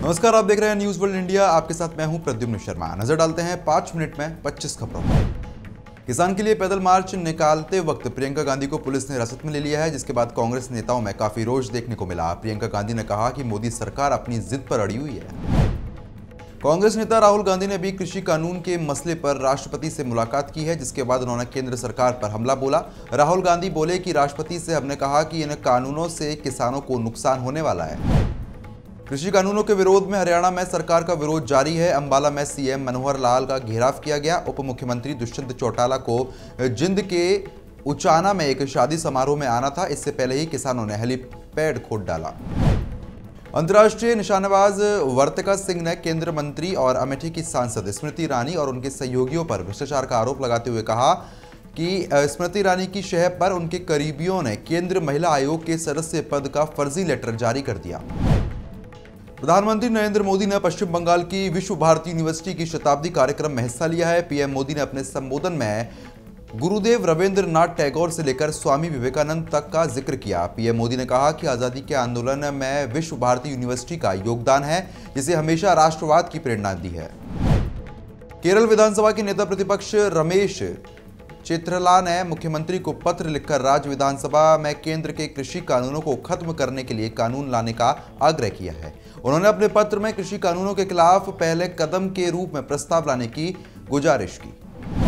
नमस्कार, आप देख रहे हैं न्यूज वर्ल्ड इंडिया। आपके साथ मैं हूं प्रद्युम्न शर्मा। नजर डालते हैं 5 मिनट में 25 खबरों पर। किसान के लिए पैदल मार्च निकालते वक्त प्रियंका गांधी को पुलिस ने हिरासत में ले लिया है, जिसके बाद कांग्रेस नेताओं में काफी रोष देखने को मिला। प्रियंका गांधी ने कहा कि मोदी सरकार अपनी जिद पर अड़ी हुई है। कांग्रेस नेता राहुल गांधी ने भी कृषि कानून के मसले पर राष्ट्रपति से मुलाकात की है, जिसके बाद उन्होंने केंद्र सरकार पर हमला बोला। राहुल गांधी बोले कि राष्ट्रपति से हमने कहा कि इन कानूनों से किसानों को नुकसान होने वाला है। कृषि कानूनों के विरोध में हरियाणा में सरकार का विरोध जारी है। अंबाला में सीएम मनोहर लाल का घेराव किया गया। उप मुख्यमंत्री दुष्यंत चौटाला को जिंद के उचाना में एक शादी समारोह में आना था। इससे पहले ही किसानों ने हेलीपैड खोद डाला। अंतर्राष्ट्रीय निशानेबाज वर्तिका सिंह ने केंद्रीय मंत्री और अमेठी की सांसद स्मृति ईरानी और उनके सहयोगियों पर भ्रष्टाचार का आरोप लगाते हुए कहा कि स्मृति ईरानी की शह पर उनके करीबियों ने केंद्रीय महिला आयोग के सदस्य पद का फर्जी लेटर जारी कर दिया। प्रधानमंत्री नरेंद्र मोदी ने पश्चिम बंगाल की विश्व भारती यूनिवर्सिटी की शताब्दी कार्यक्रम में हिस्सा लिया है। पीएम मोदी ने अपने संबोधन में गुरुदेव रविंद्रनाथ टैगोर से लेकर स्वामी विवेकानंद तक का जिक्र किया। पीएम मोदी ने कहा कि आजादी के आंदोलन में विश्व भारती यूनिवर्सिटी का योगदान है, जिसे हमेशा राष्ट्रवाद की प्रेरणा दी है। केरल विधानसभा के नेता प्रतिपक्ष रमेश चेन्निथला ने मुख्यमंत्री को पत्र लिखकर राज्य विधानसभा में केंद्र के कृषि कानूनों को खत्म करने के लिए कानून लाने का आग्रह किया है। उन्होंने अपने पत्र में कृषि कानूनों के खिलाफ पहले कदम के रूप में प्रस्ताव लाने की गुजारिश की।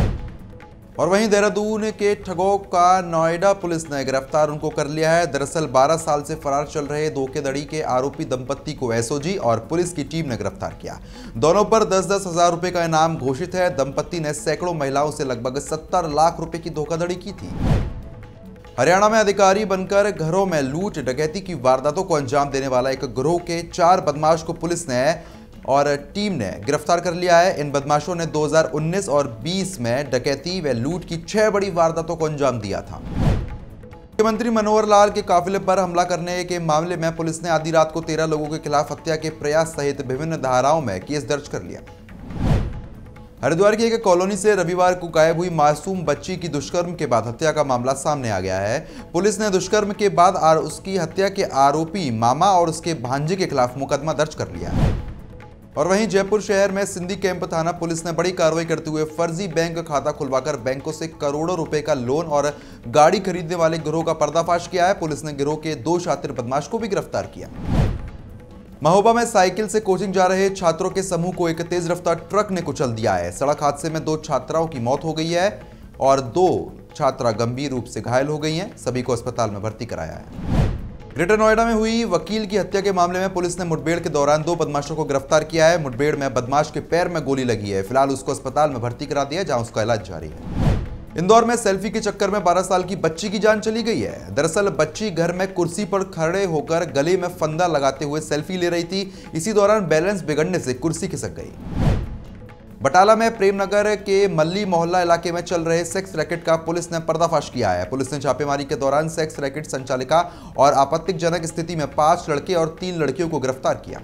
और वहीं देहरादून के ठगों का नोएडा पुलिस ने गिरफ्तार उनको कर लिया है। दरअसल 12 साल से फरार चल रहे धोखाधड़ी के आरोपी दंपत्ति को एसओजी और पुलिस की टीम ने गिरफ्तार किया। दोनों पर 10-10 हजार रुपए का इनाम घोषित है। दंपत्ति ने सैकड़ों महिलाओं से लगभग 70 लाख रुपए की धोखाधड़ी की थी। हरियाणा में अधिकारी बनकर घरों में लूट डकैती की वारदातों को अंजाम देने वाला एक गिरोह के 4 बदमाश को पुलिस ने और टीम ने गिरफ्तार कर लिया है। इन बदमाशों ने 2019 और 20 में डकैती व लूट की 6 बड़ी वारदातों को अंजाम दिया था। मुख्यमंत्री मनोहर लाल के काफिले पर हमला करने के मामले में पुलिस ने आधी रात को 13 लोगों के खिलाफ हत्या के प्रयास सहित विभिन्न धाराओं में केस दर्ज कर लिया। हरिद्वार की एक कॉलोनी से रविवार को गायब हुई मासूम बच्ची की दुष्कर्म के बाद हत्या का मामला सामने आ गया है। पुलिस ने दुष्कर्म के बाद उसकी हत्या के आरोपी मामा और उसके भांजे के खिलाफ मुकदमा दर्ज कर लिया है। और वहीं जयपुर शहर में सिंधी कैंप थाना पुलिस ने बड़ी कार्रवाई करते हुए फर्जी बैंक खाता खुलवाकर बैंकों से करोड़ों रुपए का लोन और गाड़ी खरीदने वाले गिरोह का पर्दाफाश किया है। पुलिस ने गिरोह के 2 शातिर बदमाश को भी गिरफ्तार किया। महोबा में साइकिल से कोचिंग जा रहे छात्रों के समूह को एक तेज रफ्तार ट्रक ने कुचल दिया है। सड़क हादसे में 2 छात्राओं की मौत हो गई है और 2 छात्रा गंभीर रूप से घायल हो गई हैं। सभी को अस्पताल में भर्ती कराया है। ग्रेटर नोएडा में हुई वकील की हत्या के मामले में पुलिस ने मुठभेड़ के दौरान 2 बदमाशों को गिरफ्तार किया है। मुठभेड़ में बदमाश के पैर में गोली लगी है। फिलहाल उसको अस्पताल में भर्ती करा दिया, जहां उसका इलाज जारी है। इंदौर में सेल्फी के चक्कर में 12 साल की बच्ची की जान चली गई है। दरअसल बच्ची घर में कुर्सी पर खड़े होकर गले में फंदा लगाते हुए सेल्फी ले रही थी। इसी दौरान बैलेंस बिगड़ने से कुर्सी खिसक गई। बटाला में प्रेमनगर के मल्ली मोहल्ला इलाके में चल रहे सेक्स रैकेट का पुलिस ने पर्दाफाश किया है। पुलिस ने छापेमारी के दौरान सेक्स रैकेट संचालिका और आपत्तिजनक स्थिति में 5 लड़के और 3 लड़कियों को गिरफ्तार किया।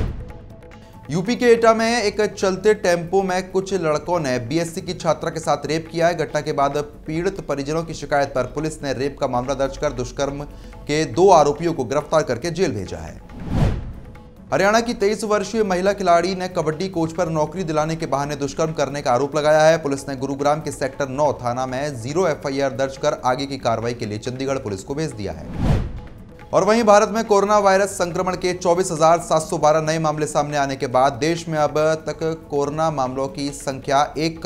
यूपी के एटा में एक चलते टेम्पो में कुछ लड़कों ने बीएससी की छात्रा के साथ रेप किया है। घटना के बाद पीड़ित परिजनों की शिकायत पर पुलिस ने रेप का मामला दर्ज कर दुष्कर्म के 2 आरोपियों को गिरफ्तार करके जेल भेजा है। हरियाणा की 23 वर्षीय महिला खिलाड़ी ने कबड्डी कोच पर नौकरी दिलाने के बहाने दुष्कर्म करने का आरोप लगाया है। पुलिस ने गुरुग्राम के सेक्टर 9 थाना में 0 एफआईआर दर्ज कर आगे की कार्रवाई के लिए चंडीगढ़ पुलिस को भेज दिया है। और वहीं भारत में कोरोना वायरस संक्रमण के 24,712 नए मामले सामने आने के बाद देश में अब तक कोरोना मामलों की संख्या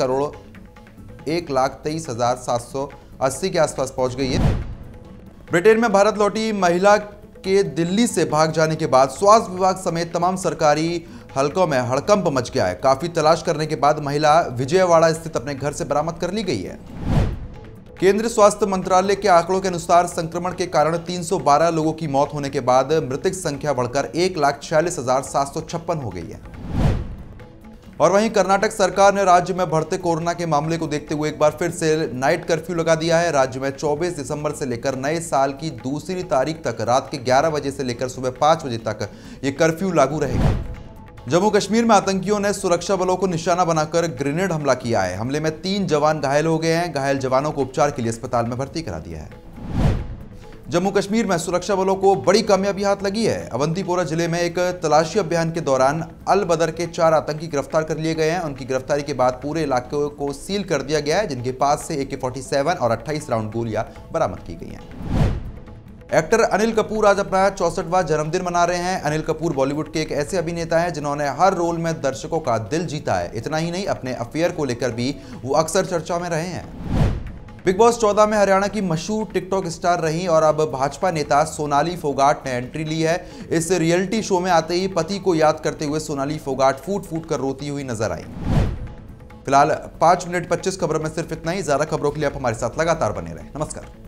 1,01,23,780 के आसपास पहुंच गई है। ब्रिटेन में भारत लौटी महिला के दिल्ली से भाग जाने के बाद स्वास्थ्य विभाग समेत तमाम सरकारी हलकों में हड़कंप मच गया है। काफी तलाश करने के बाद महिला विजयवाड़ा स्थित अपने घर से बरामद कर ली गई है। केंद्रीय स्वास्थ्य मंत्रालय के आंकड़ों के अनुसार संक्रमण के कारण 312 लोगों की मौत होने के बाद मृतक संख्या बढ़कर 1,46,756 हो गई है। और वहीं कर्नाटक सरकार ने राज्य में बढ़ते कोरोना के मामले को देखते हुए एक बार फिर से नाइट कर्फ्यू लगा दिया है। राज्य में 24 दिसंबर से लेकर नए साल की 2 तारीख तक रात के 11 बजे से लेकर सुबह 5 बजे तक ये कर्फ्यू लागू रहेगा। जम्मू कश्मीर में आतंकियों ने सुरक्षा बलों को निशाना बनाकर ग्रेनेड हमला किया है। हमले में 3 जवान घायल हो गए हैं। घायल जवानों को उपचार के लिए अस्पताल में भर्ती करा दिया है। जम्मू कश्मीर में सुरक्षा बलों को बड़ी कामयाबी हाथ लगी है। अवंतीपोरा जिले में एक तलाशी अभियान के दौरान अल बदर के 4 आतंकी गिरफ्तार कर लिए गए हैं। उनकी गिरफ्तारी के बाद पूरे इलाके को सील कर दिया गया है, जिनके पास से AK-47 और 28 राउंड गोलियां बरामद की गई हैं। एक्टर अनिल कपूर आज अपना 64वां जन्मदिन मना रहे हैं। अनिल कपूर बॉलीवुड के एक ऐसे अभिनेता हैं जिन्होंने हर रोल में दर्शकों का दिल जीता है। इतना ही नहीं, अपने अफेयर को लेकर भी वो अक्सर चर्चा में रहे हैं। बिग बॉस 14 में हरियाणा की मशहूर टिकटॉक स्टार रही और अब भाजपा नेता सोनाली फोगाट ने एंट्री ली है। इस रियलिटी शो में आते ही पति को याद करते हुए सोनाली फोगाट फूट फूट कर रोती हुई नजर आई। फिलहाल 5 मिनट 25 खबरों में सिर्फ इतना ही। ज्यादा खबरों के लिए आप हमारे साथ लगातार बने रहें। नमस्कार।